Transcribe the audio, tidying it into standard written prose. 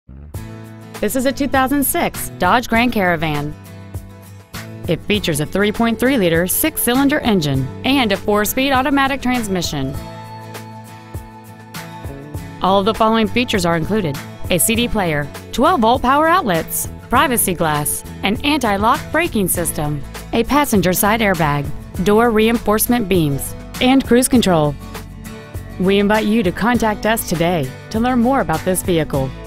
This is a 2006 Dodge Grand Caravan. It features a 3.3-liter 6-cylinder engine and a 4-speed automatic transmission. All of the following features are included: a CD player, 12-volt power outlets, privacy glass, an anti-lock braking system, a passenger side airbag, door reinforcement beams, and cruise control. We invite you to contact us today to learn more about this vehicle.